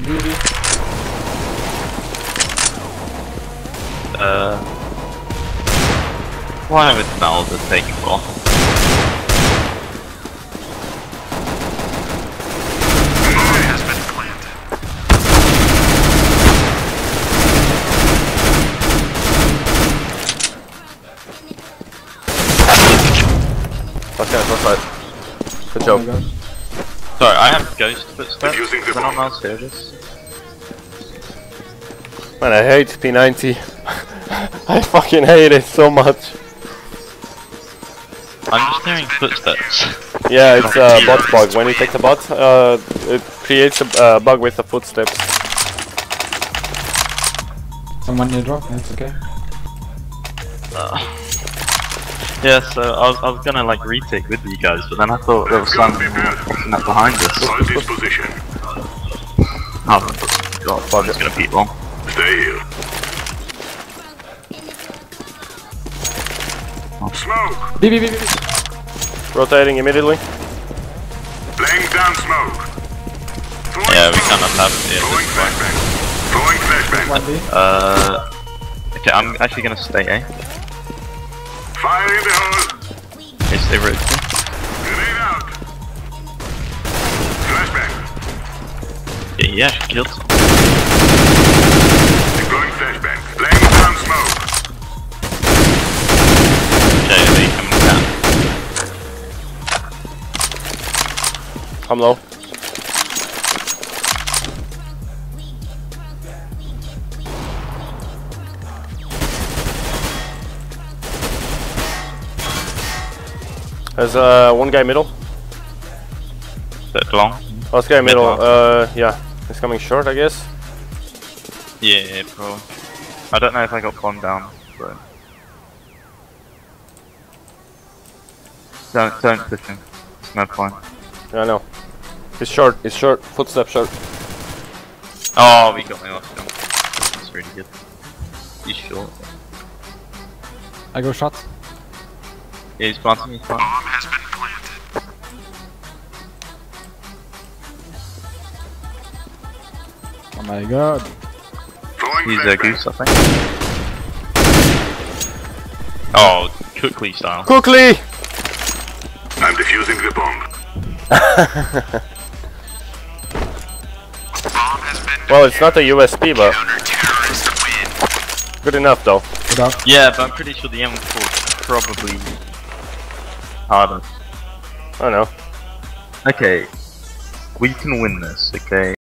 BB. Why would Malda take off? Has been planted. Last guy, last side. Good job. Oh my God. Sorry, I have ghost footsteps. Defusing the Is anyone bomb. else hear this? Man, I hate P90. I fucking hate it so much. I'm just hearing footsteps. Yeah, it's a bot bug. When you take the bot, it creates a bug with the footsteps. Someone near drop, that's okay. Yeah, so I was gonna like retake with you guys, but then I thought there was something that behind us. Hold this position. Oh, God, fuck, it's gonna beat long. Stay here. Smoke. BB. Rotating immediately. Laying down smoke. Throwing Yeah, we smoke. kind of have it. Throwing flashbang. Throwing flashbang. 1B. Okay, I'm actually gonna stay A. Fire in the hole. Okay, stay right there. Grenade out. Flashbang. Yeah, killed. Deploying flashbang. Laying down smoke. Okay, they coming down. I'm low. There's one guy middle. That long? Last guy middle. Mid-long. Yeah, he's coming short, I guess. Yeah, bro. I don't know if I got bombed down, but don't push him. It's no point. I know. He's short. He's short. Footstep short. Oh, we got my last jump. That's really good. He's short. I go shot. Yeah, he's planting. He's planting. Bomb has been planted. Oh my God. Throwing He's a flashbang. goose, I think. Oh, Cookley style. Quickly! I'm defusing the bomb. Bomb has been Well, it's not a USP, but counter-terrorist win. good enough though. Good up. Yeah, but I'm pretty sure the M4 is probably harder. I don't know. Okay, we can win this, okay?